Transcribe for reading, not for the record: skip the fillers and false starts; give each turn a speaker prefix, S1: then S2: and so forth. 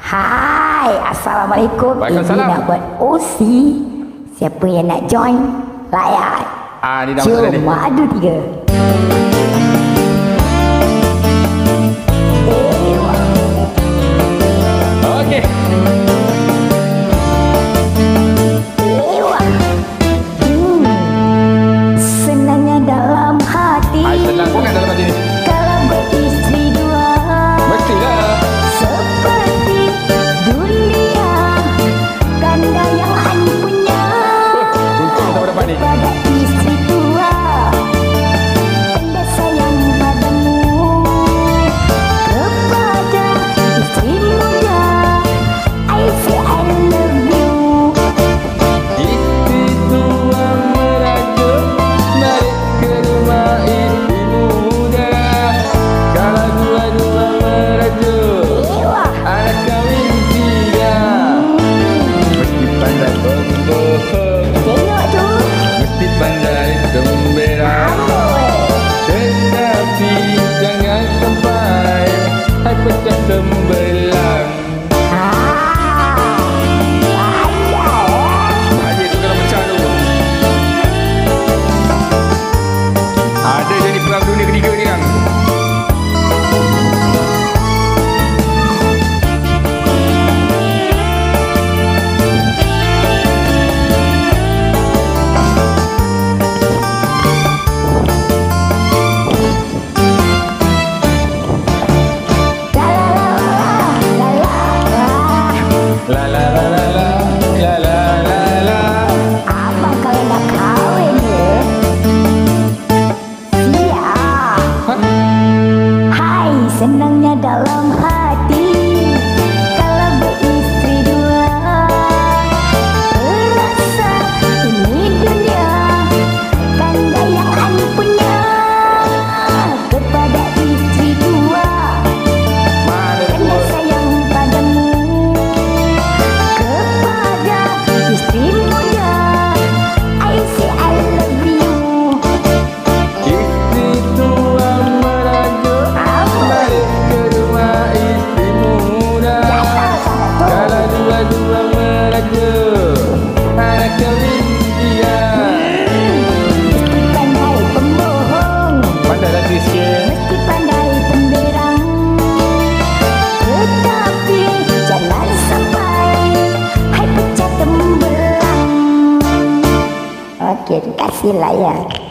S1: Hai, Assalamualaikum. Ini nak buat OC. Siapa yang nak join? Layak.
S2: Ni dah masuk tadi.
S1: Cuma ada 3.
S2: Okey.
S1: Senangnya dalam hati.
S2: Senang pun kan dalam hati ni.
S1: Kalau beristri 2.
S2: Mestilah.
S1: Seperti dunia ganda yang ani punya.
S2: Untung tak dapat ni.
S1: Pada istri 2 tanda sayang padamu. Kepada istri muda I say I love you.
S2: Istri tua merajuk naik ke rumah istri muda. Kalau dua-dua merajuk anak kahwin 3. Mesti pandai berbohong,
S1: Tengok tu.
S2: mesti pandai semberang. Tetapi jangan sampai hai pecah sembelang. Aje tu kalau pecah tu ada jadi perang dunia ketiga ni kan. La la la la la la la la la.
S1: Abang kalau nak kahwin dia siap. Hai, senangnya dalam hati kalau beristri 2. Terasa ini dunia ganda yang ani punya. Kepada istri 2
S2: Mana
S1: tanda
S2: tu?
S1: sayang padamu. Kepada istri muda I say I love you.
S2: Istri tua merajuk balik ke rumah istri muda. Kalau dua-dua merajuk anak kahwin 3.
S1: Mesti pandai pembohong,
S2: Pandai lagi sikit.
S1: mesti pandai pemberang. Tetapi jangan sampai hai pecah tembelang. Okey, terima kasih lah ya.